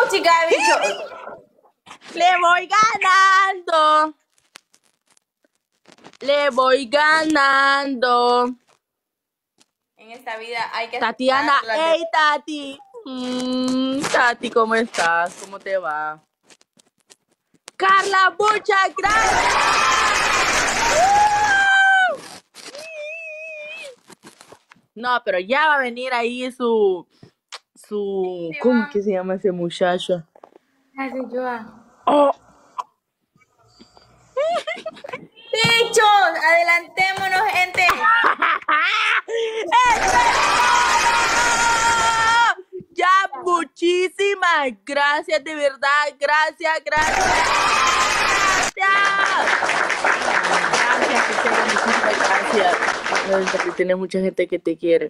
chica de bicho. Le voy ganando. Le voy ganando. En esta vida hay que Tatiana, aceptar las hey Tati. Tati, ¿cómo estás? ¿Cómo te va? Carla, muchas gracias. No, pero ya va a venir ahí su ¿cómo que se llama ese muchacho? Gracias, Joa. Oh, ¡Bichos! ¡Adelantémonos, gente! ya, muchísimas gracias, de verdad, gracias. Gracias, muchísimas gracias. Porque tienes mucha gente que te quiere.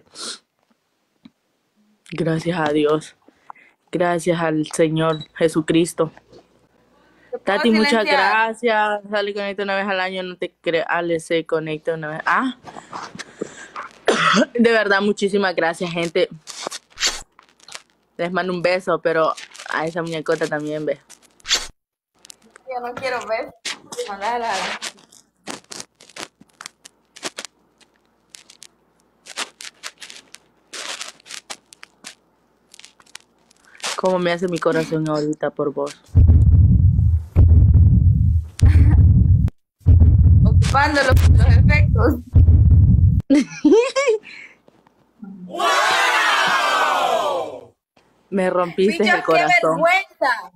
Gracias a Dios. Gracias al Señor Jesucristo. Tati, muchas gracias. Sale conecta una vez al año, no te creas. Ale se conecta una vez. Ah, de verdad, muchísimas gracias, gente. Les mando un beso, pero a esa muñecota también, ve. Yo no quiero ver. Mandala. ¿Cómo me hace mi corazón ahorita por vos? Ocupando los efectos. ¡Wow! Me rompiste Bichos, el corazón. ¡qué vergüenza!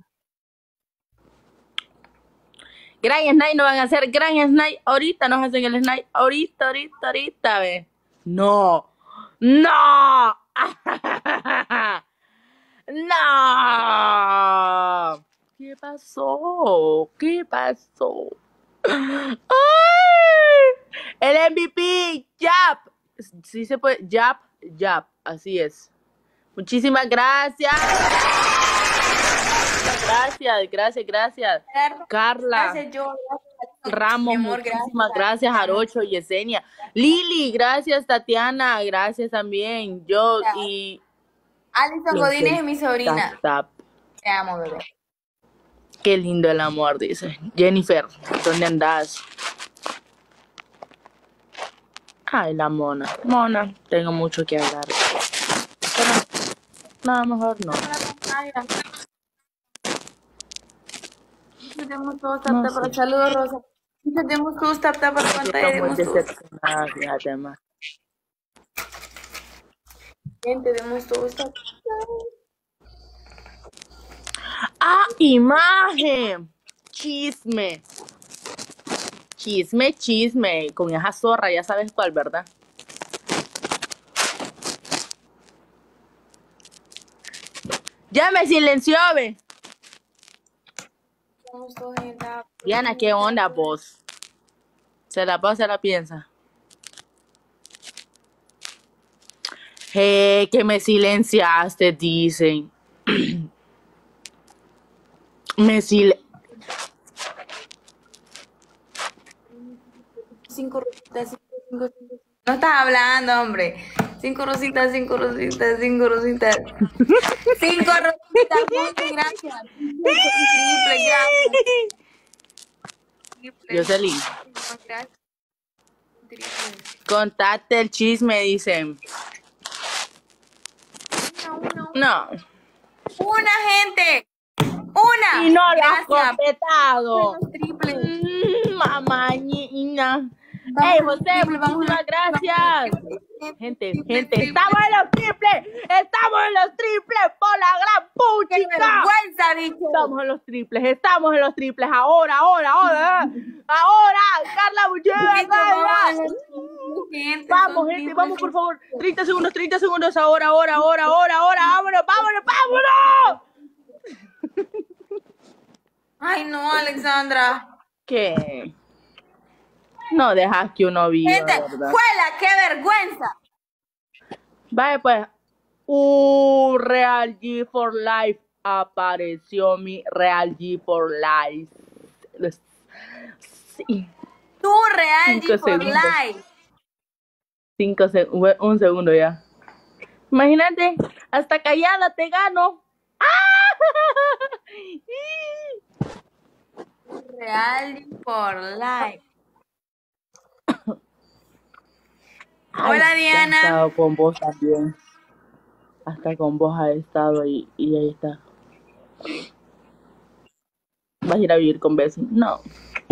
Gran Snipe no van a hacer Gran Snipe. Ahorita nos hacen el Snipe. Ahorita, ve. No. No. No. ¿Qué pasó? ¡Ay! El MVP, Yap. Sí se puede. Yap. Así es. Muchísimas gracias. Gracias. Carla. Gracias, yo. Ramos, muchísimas gracias. Arocho, Yesenia. Lili, gracias. Tatiana, gracias también. Yo y Alison Godínez es mi sobrina. Te amo, bebé. Qué lindo el amor, dice. Jennifer, ¿dónde andas? Ay, la mona. Mona, tengo mucho que hablar. Pero nada, mejor no. Tenemos todos para saludos, Rosa. Tenemos todos tap para pantalla. Fíjate más. Gente, tenemos todos tap. ¡Ah, imagen! Chisme. Con esa zorra, ya sabes cuál, ¿verdad? Ya me silenció, ve. Diana, ¿qué onda vos? ¿Se la piensa? Que me silenciaste, dicen. Cinco rositas. No estás hablando, hombre. 5 rositas. 5 rositas, muchas gracias. Triple, gracias. Jocelyn. Contate el chisme, dicen. No. Una, gente. Una. Y no lo has completado. Mamañina. Hey, José, muchísimas gracias. Gente, estamos en los triples por la gran puchica. ¡Qué vergüenza, bicho! Estamos en los triples, ahora. Carla, muchísimas gracias. Vamos, gente, vamos, por favor. 30 segundos, ahora. Vámonos. Ay, no, Alexandra. ¿Qué? No dejas que uno viva, gente, ¿verdad? ¡Juela, qué vergüenza! Vaya, pues. Real G for Life. Apareció mi Real G for Life. Sí. Tu Real G for Life. 5 segundos. Un segundo ya. Imagínate, hasta callada te gano. ¡Ah! Real for life. Ay, Hola, ha Diana. estado con vos también. Hasta con vos ha estado y ahí está. ¿Vas a ir a vivir con Bessie? No.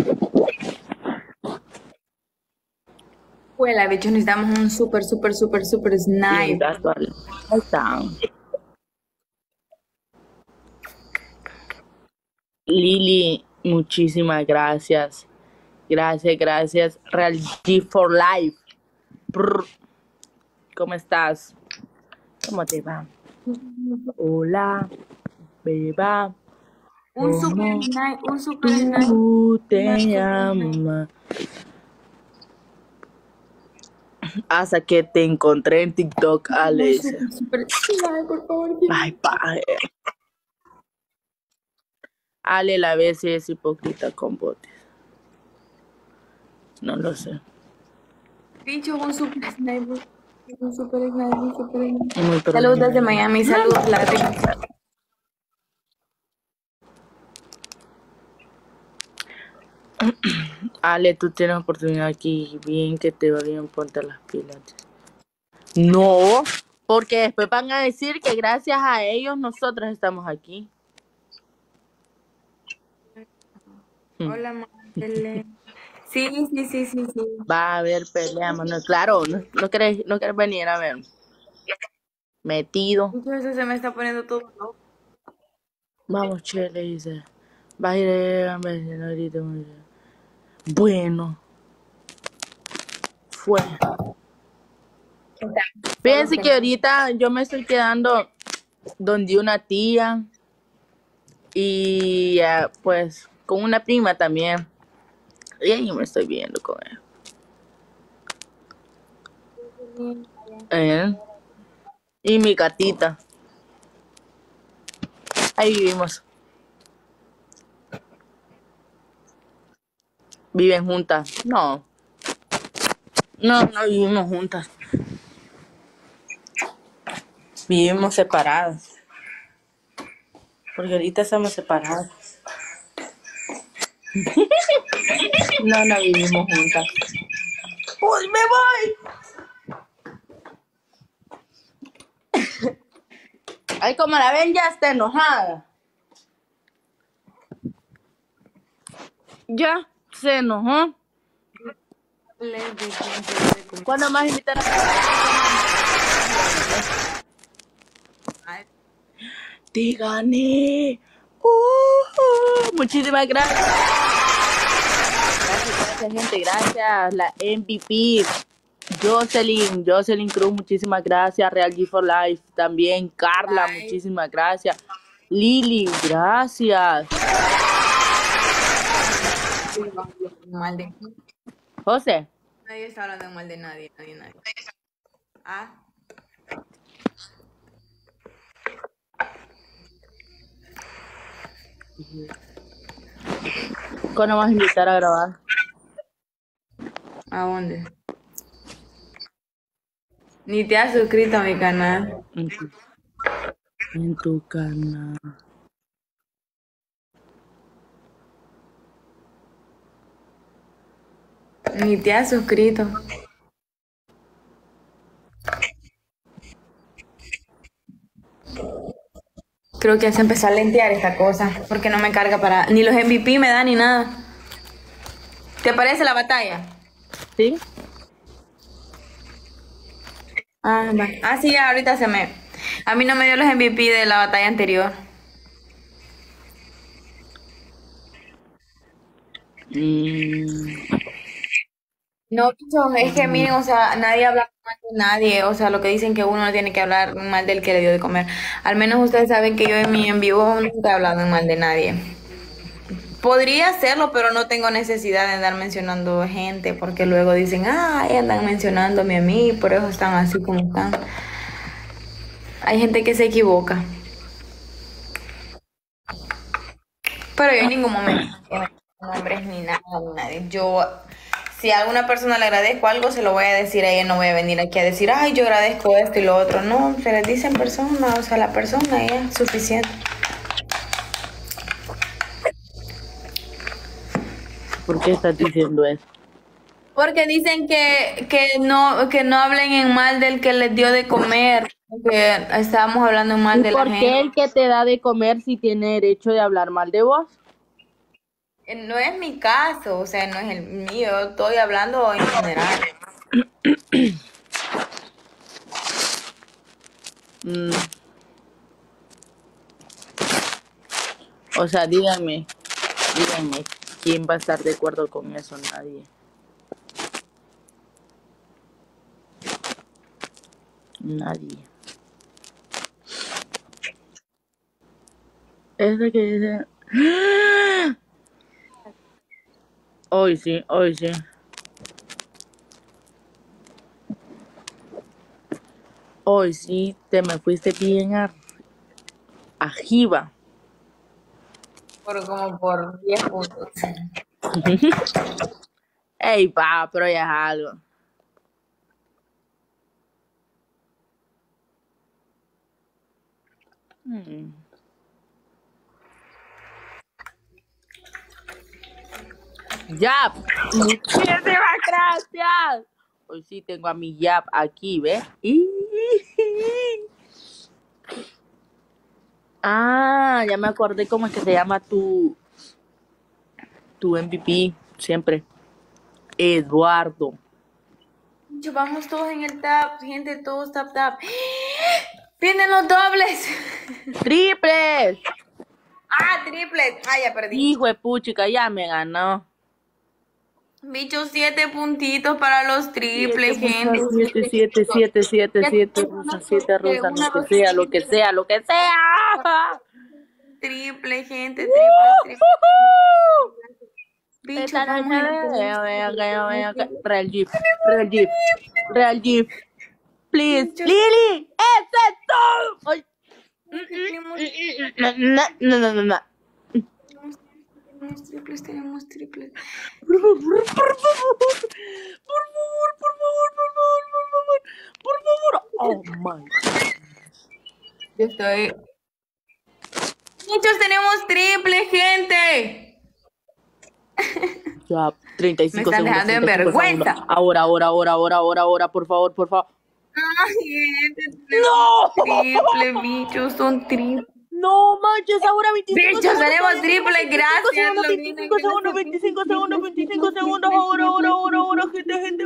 Hola, bicho, necesitamos un super Y el snipe. gato ahí están. Lili, muchísimas gracias. Gracias. Real G for Life. Brr. ¿Cómo estás? ¿Cómo te va? Hola, beba. Un super ¿Cómo snipe, un super snipe. tú te llamas? Hasta que te encontré en TikTok, Un Alex. super snipe, por favor. Ay, paje. Ale, la vez es hipócrita con botes. No lo sé. Bicho, un super snipe. Un super snipe, un super snipe. Muy Saludos desde probable. Miami, saludos, Latin. Ale, tú tienes oportunidad aquí. Bien que te va bien, ponte las pilas. No, porque después van a decir que gracias a ellos nosotros estamos aquí. Hola, Marcele. Sí. Va a haber pelea, mano. Claro, no querés venir a ver. Metido. Entonces se me está poniendo todo loco. Vamos, che, le dice. Va a ir a ver ahorita. Bueno, fue. Fíjense que ahorita yo me estoy quedando donde una tía y pues con una prima también. Y ahí me estoy viendo con él. Y mi gatita. Ahí vivimos. ¿Viven juntas? No vivimos juntas. Vivimos separadas. Porque ahorita estamos separadas. No vivimos juntas. ¡Uy, me voy! Ay, como la ven, ya está enojada. Ya se enojó. ¿Cuándo más invitar a... Te gané. Muchísimas gracias. Gracias, gente. Gracias. La MVP. Jocelyn Cruz, muchísimas gracias. Real G for Life también. Carla, muchísimas gracias. Lili, gracias. José. Nadie está hablando mal de nadie. Ah. ¿Cuándo vas a invitar a grabar? ¿A dónde? Ni te has suscrito a mi canal. En tu canal. Ni te has suscrito. Creo que ya se empezó a lentear esta cosa. Porque no me carga para... Ni los MVP me da ni nada. ¿Te parece la batalla? ¿Sí? Ah, va. Ah, sí, ya, ahorita se me... A mí no me dio los MVP de la batalla anterior. No, es que miren, o sea, nadie habla mal de nadie, o sea, lo que dicen que uno no tiene que hablar mal del que le dio de comer. Al menos ustedes saben que yo en mi en vivo nunca he hablado mal de nadie. Podría hacerlo, pero no tengo necesidad de andar mencionando gente, porque luego dicen, andan mencionándome a mí, por eso están así como están. Hay gente que se equivoca. Pero yo en ningún momento nombres ni nada, ni nadie. Yo, si a alguna persona le agradezco algo, se lo voy a decir a ella, no voy a venir aquí a decir, ay, yo agradezco esto y lo otro. No, se les dice en persona, o sea, la persona ya es suficiente. ¿Por qué estás diciendo eso? Porque dicen que no hablen en mal del que les dio de comer, que estábamos hablando en mal ¿Y de la por gente. qué el que te da de comer si tiene derecho de hablar mal de vos? No es mi caso, o sea, no es el mío, estoy hablando en general. Mm, O sea, díganme, ¿quién va a estar de acuerdo con eso? Nadie. Nadie. Ese que dice... Hoy sí, hoy sí. Hoy sí te me fuiste bien arriba. Como por 10 puntos. Ey, pa, pero ya es algo. Mm. Yap, muchísimas gracias. Hoy sí tengo a mi Yap aquí, ¿ves? Ah, ya me acordé cómo es que se llama tu MVP siempre. Eduardo. Vamos todos en el tap, gente, todos tap tap. ¡Vienen los dobles! ¡Triples! ¡Ah, triples! ¡Ah, ya perdí! Hijo de puchica, ya me ganó. Bicho, 7 puntitos para los triples, gente. 7, 7, 7, 7 rusas, 7 rusas, lo que sea, lo que sea. Triple, gente, triples. Bicho, Esta vamos noche, Real Jeep, please, Bicho, Lili, ¡ese es todo! Ay. No. Tenemos triples. Por favor. Oh my. Yo estoy. Bichos, tenemos triple, gente. Ya, 35 Me están segundos. dejando en vergüenza. Segundos. Ahora, por favor. Ay, gente, ¡No! triple, bichos, son triple. No manches, ahora 25 Bichos, tenemos triple, gracias. 25 segundos, ahora, gente,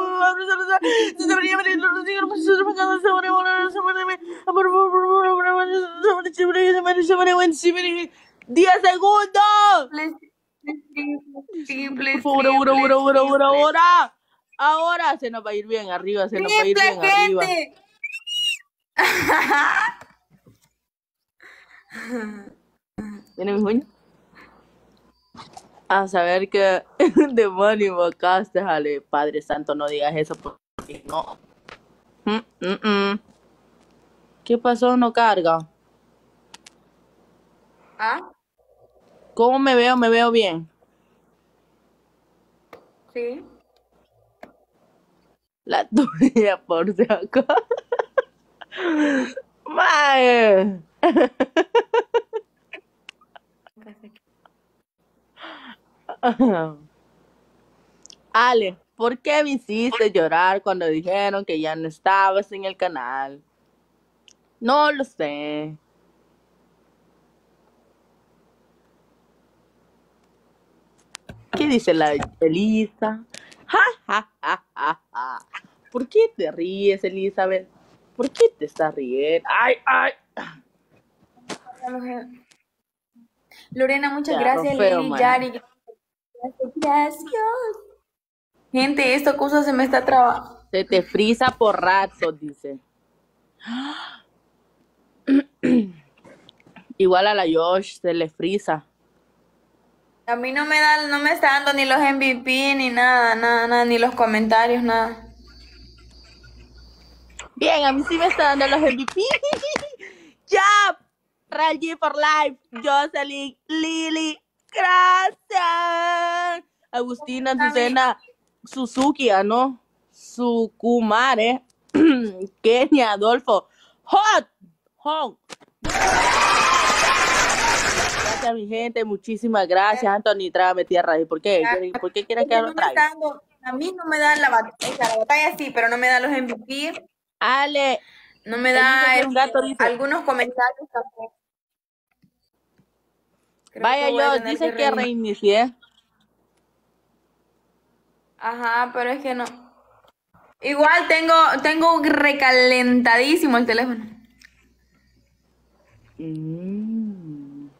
ahora, 10 segundos. Triple, Por favor, ahora se nos va a ir bien arriba, gente. ¿Tiene mi juño? A saber que demonio invocaste, jale. Padre Santo, no digas eso porque no. ¿Qué pasó? No carga. ¿Ah? ¿Cómo me veo? ¿Me veo bien? Sí. La tuya, por si acaso. Mae. Ale, ¿por qué me hiciste llorar cuando dijeron que ya no estabas en el canal? No lo sé. ¿Qué dice la Elisa? ¿Por qué te ríes, Elizabeth? ¿Por qué te estás riendo? ¡Ay! Lorena, muchas Ya, gracias. feo, Lili, man. Yari. Gracias. Gente, esta cosa se me está trabando. Se te frisa por ratos, dice. Igual a la Josh se le frisa. A mí no me está dando ni los MVP, ni nada, ni los comentarios, nada. Bien, a mí sí me está dando los MVP. ¡Ya! Real G for Life, Jocelyn, Lili, gracias. Agustina, Susana, Suzuki, ¿no? Sukumare, Kenia, Adolfo, Hot. Gracias, gracias, mi gente. Muchísimas gracias, Anthony. Trágame tierra. ¿Y por qué? ¿Por qué quieres Es que que lo no me traiga? está dando, a mí no me dan la batalla, o sea, la batalla sí, pero no me da los MVP, Ale, no me Elisa da quiere un gato, dice. algunos comentarios tampoco. Creo que Vaya voy a yo, tener que dice que reiniciar. reinicié. Ajá, pero es que no. Igual tengo recalentadísimo el teléfono. Mm.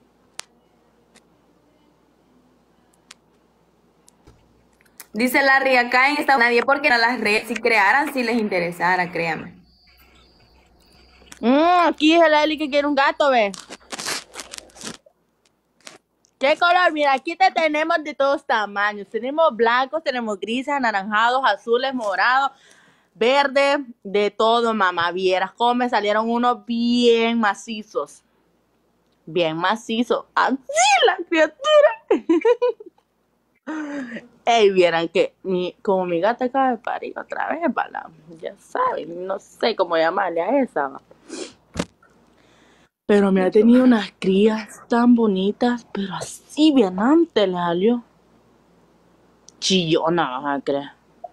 Dice Larry, acá en esta nadie porque a las redes si crearan si les interesara, créame. Aquí dice la Eli que quiere un gato, ve. ¿Qué color? Mira, aquí te tenemos de todos tamaños. Tenemos blancos, tenemos grises, anaranjados, azules, morados, verdes, de todo, mamá. Vieras cómo me salieron unos bien macizos. Bien macizos. Así la criatura. Ey, vieran que como mi gata acaba de parir otra vez, ¿verdad? Ya saben, no sé cómo llamarle a esa, ¿va? Pero me ha tenido unas crías tan bonitas, pero así bien antes le salió. Chillona, vas a creer.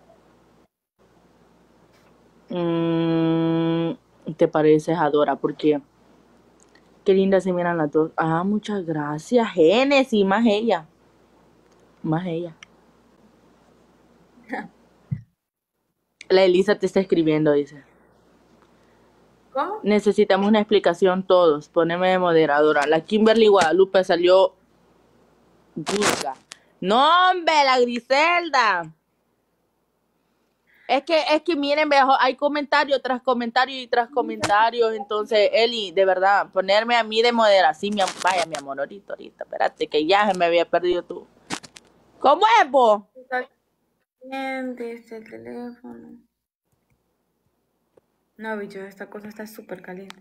¿Te pareces, Adora? Porque qué linda se miran las dos. Ah, muchas gracias, Génesis, más ella. Más ella. La Elisa te está escribiendo, dice. ¿Cómo? Necesitamos una explicación todos. Poneme de moderadora. La Kimberly Guadalupe salió busca. No, hombre, la Griselda. Es que miren, viejo, hay comentario tras comentario y tras comentarios. Entonces, Eli, de verdad, ponerme a mí de moderación. Vaya, mi amor, ahorita, espérate, que ya se me había perdido tú. ¿Cómo es, vos? Está caliente este teléfono. No, bicho, esta cosa está súper caliente.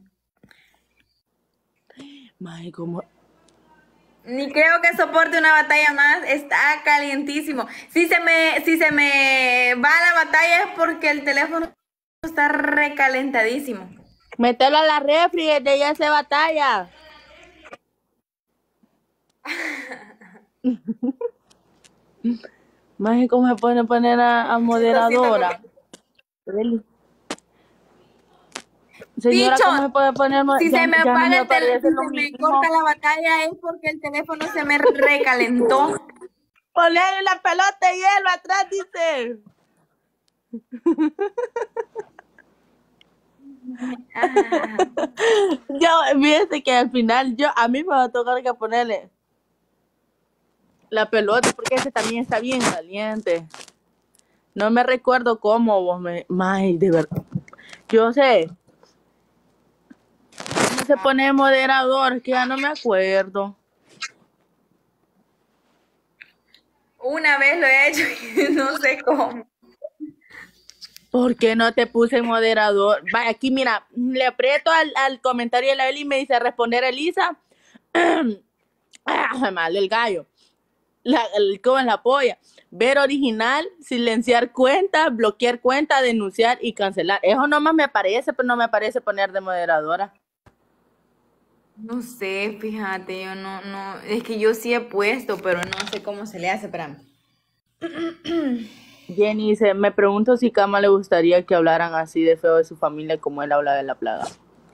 Ay, ¿cómo? Ni creo que soporte una batalla más, está calientísimo. Si se me va la batalla es porque el teléfono está recalentadísimo. Mételo a la refri, de ella se batalla. Más cómo se puede poner a moderadora. Eli. Señora, Bicho, ¿cómo se puede poner? si Ya, se me ya no apaga me el teléfono, aparece si lo se me mismo. corta la batalla es porque el teléfono se me recalentó. Ponerle la pelota de hielo atrás, dice. Yo, fíjese que al final, a mí me va a tocar que ponerle la pelota porque ese también está bien caliente. No me recuerdo cómo vos May, de verdad. Yo sé. ¿Cómo se pone moderador? Que ya no me acuerdo. Una vez lo he hecho y no sé cómo. ¿Por qué no te puse moderador? Vaya, aquí mira, le aprieto al comentario de la Eli y me dice responder Elisa. Mal el gallo. ¿Cómo es la polla? Ver original, silenciar cuenta, bloquear cuenta, denunciar y cancelar. Eso nomás me aparece, pero no me aparece poner de moderadora. No sé, fíjate, yo no, es que yo sí he puesto, pero no sé cómo se le hace, espérame. Jenny dice, me pregunto si Kama le gustaría que hablaran así de feo de su familia como él habla de la plaga.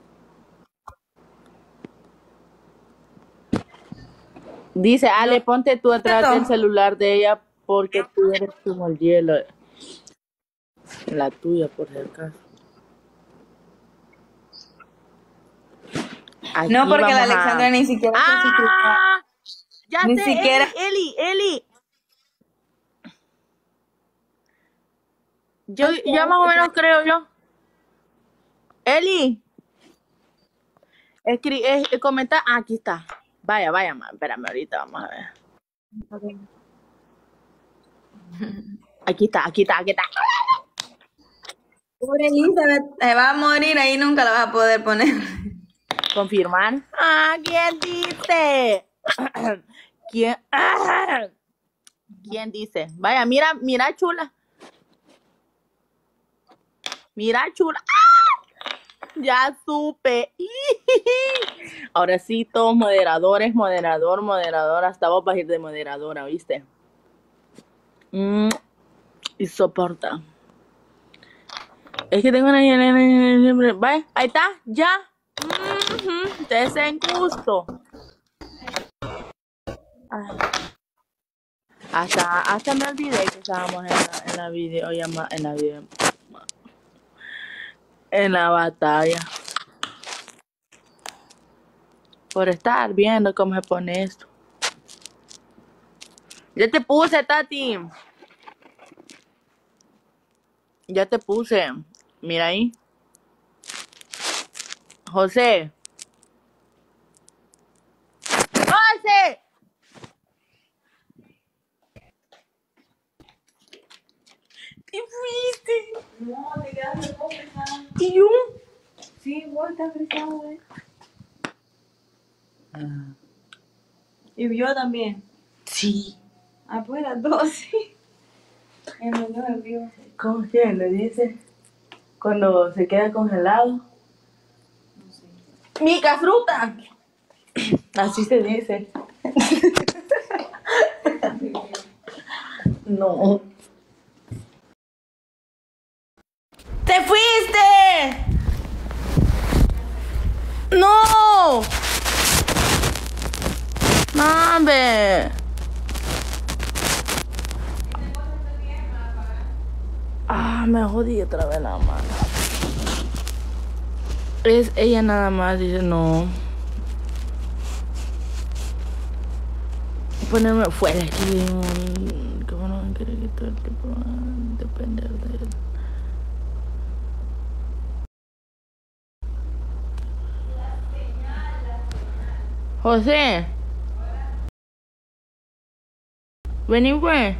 Dice, Ale, No, ponte tú atrás del celular de ella porque tú eres como el hielo. La tuya, por si acaso. Aquí no, porque la vamos Alexandra a... ni siquiera se suscribió. ¡Ah! Ya Ni sé, siquiera. Eli. Yo ya más o menos creo yo. Eli, comenta. Aquí está. Vaya, espérame, ahorita vamos a ver. Aquí está. Pobre Elizabeth, se va a morir ahí, nunca la vas a poder poner. Confirmar. ¿Quién dice? ¿Quién? ¿Quién dice? Vaya, mira, chula. Mira, chula. Ya supe. Ahora sí, todos moderadores, moderador. Hasta vos vas a ir de moderadora, ¿viste? Y soporta. Es que tengo una... Vaya, ahí está, ya. Desengusto. Hasta me olvidé que estábamos en la videollamada, en la batalla. Por estar viendo cómo se pone esto. Ya te puse, Tati. Ya te puse. Mira ahí. José. ¡José! ¿Te fuiste? No, te quedaste vos frisado. ¿Y yo? Sí, vos estás frisado, Y yo también. Sí. Ah, pues las dos, sí. En los dos en vivo. ¿Cómo es que le dice? Cuando se queda congelado. No sé. ¡Mica fruta! Así se dice. No. ¡Te fuiste! ¡No! ¡Mambe! Ah, me jodí otra vez la mano. Es ella nada más, dice no. Ponerme fuera aquí. ¿Cómo no quiere que todo el tiempo depender de él? José. Vení, pues.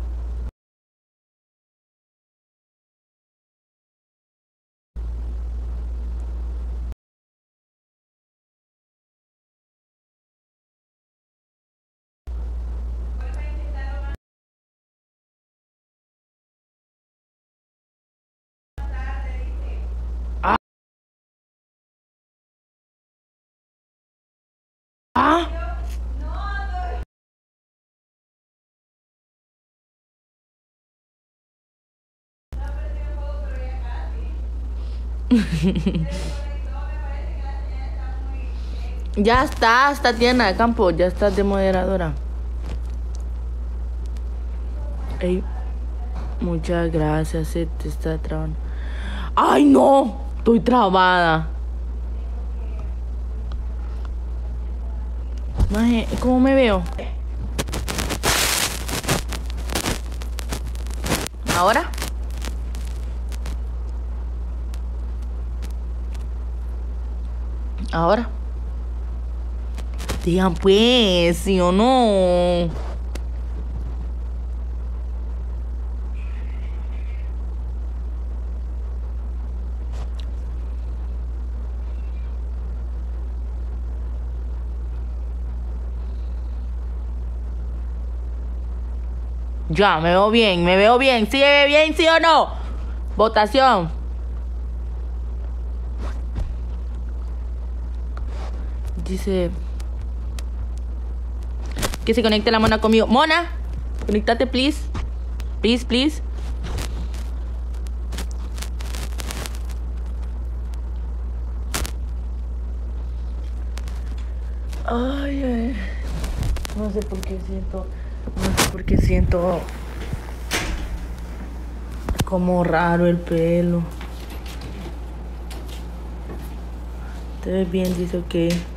Ah. Ya está Tatiana de Campo, ya estás de moderadora. Ey, muchas gracias, se te está trabando. ¡Ay, no! Estoy trabada. Maje, ¿cómo me veo? ¿Ahora? ¿Ahora? Digan pues, ¿sí o no? Ya, me veo bien, ¿sí me ve bien, sí o no? Votación. Dice que se conecte la mona conmigo. Mona, conéctate, please. Please, please. Ay. No sé por qué siento como raro el pelo. Te ves bien, dice ok.